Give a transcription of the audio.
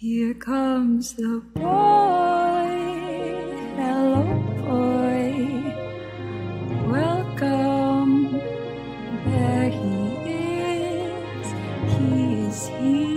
Here comes the boy, hello boy, welcome, there he is here.